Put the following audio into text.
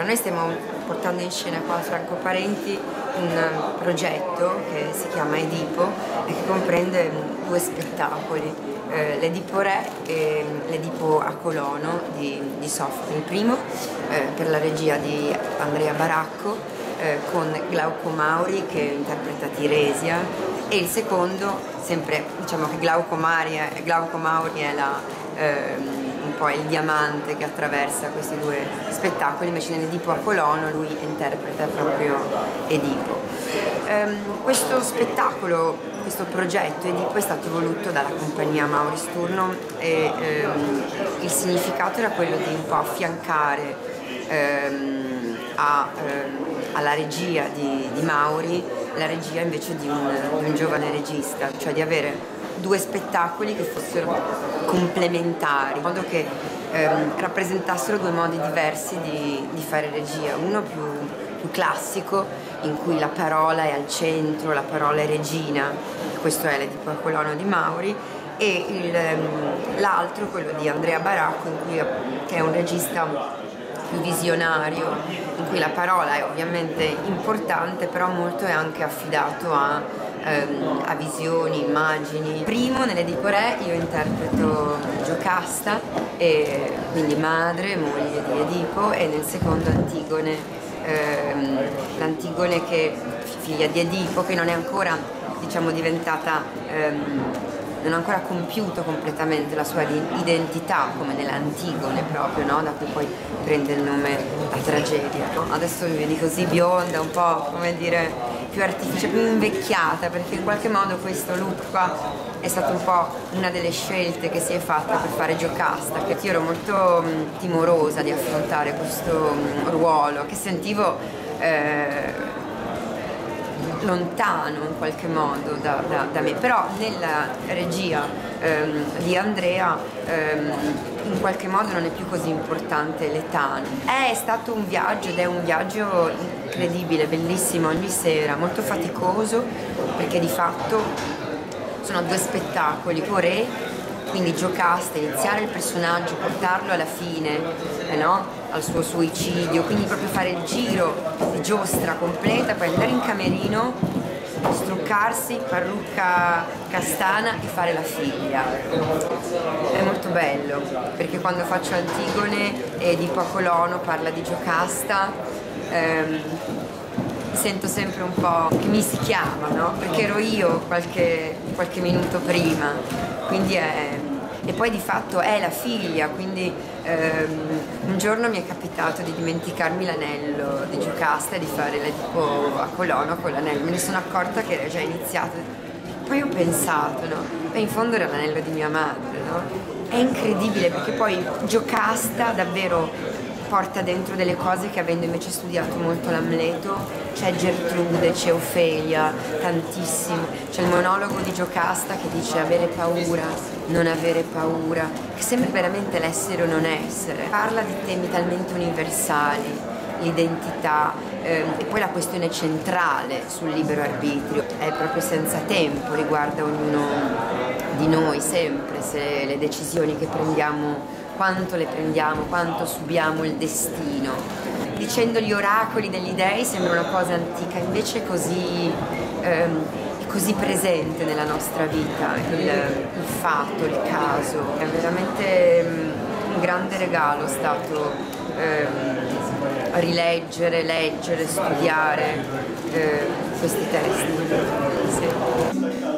noi stiamo portando in scena qua a Franco Parenti un progetto che si chiama Edipo e che comprende due spettacoli, l'Edipo Re e l'Edipo a Colono di Soffocle. Il primo per la regia di Andrea Baracco con Glauco Mauri che interpreta Tiresia, e il secondo, sempre diciamo che Glauco Mauri è un po' il diamante che attraversa questi due spettacoli, invece nell'Edipo a Colono lui interpreta proprio Edipo. Questo spettacolo, questo progetto Edipo è stato voluto dalla compagnia Mauri Sturno e il significato era quello di un po' affiancare alla regia di Mauri la regia invece di un giovane regista, cioè di avere due spettacoli che fossero complementari, in modo che rappresentassero due modi diversi di fare regia, uno più classico, in cui la parola è al centro, la parola è regina, questo è l'Edipo a Colono di Mauri, e l'altro, quello di Andrea Baracco, che è un regista più visionario, in cui la parola è ovviamente importante, però molto è anche affidato a visioni, immagini. Primo, nell'Edipo Re, io interpreto Giocasta, e quindi madre, moglie di Edipo, e nel secondo Antigone, l'Antigone che figlia di Edipo, che non è ancora, diciamo, non ha ancora compiuto completamente la sua identità come nell'Antigone proprio, no? Da cui poi prende il nome la tragedia. Adesso mi vedi così bionda, un po', come dire, più artificiale, più invecchiata, perché in qualche modo questo look qua è stato un po' una delle scelte che si è fatta per fare Giocasta, che io ero molto timorosa di affrontare questo ruolo, che sentivo lontano in qualche modo da me, però nella regia di Andrea in qualche modo non è più così importante l'età. È stato un viaggio, ed è un viaggio incredibile, bellissimo ogni sera, molto faticoso, perché di fatto sono due spettacoli, Re, quindi Giocasta, iniziare il personaggio, portarlo alla fine, no? Al suo suicidio, quindi proprio fare il giro di giostra completa, poi andare in camerino, struccarsi, parrucca castana e fare la figlia. È molto bello, perché quando faccio Antigone e Edipo a Colono parla di Giocasta, sento sempre un po' che mi si chiama, no? Perché ero io qualche minuto prima, quindi e poi di fatto è la figlia, quindi un giorno mi è capitato di dimenticarmi l'anello di Giocasta e di fare l'Edipo a Colono con l'anello, me ne sono accorta che era già iniziato, poi ho pensato, no? Beh, in fondo era l'anello di mia madre, no? È incredibile, perché poi Giocasta davvero porta dentro delle cose che, avendo invece studiato molto l'Amleto, c'è Gertrude, c'è Ofelia, tantissimo. C'è il monologo di Giocasta che dice avere paura, non avere paura, che sembra veramente l'essere o non essere. Parla di temi talmente universali, l'identità, e poi la questione centrale sul libero arbitrio è proprio senza tempo, riguarda ognuno di noi sempre, se le decisioni che prendiamo, quanto le prendiamo, quanto subiamo il destino. Dicendo gli oracoli degli dei sembra una cosa antica, invece è così presente nella nostra vita, il fatto, il caso. È veramente un grande regalo stato rileggere, leggere, studiare questi testi. Sì.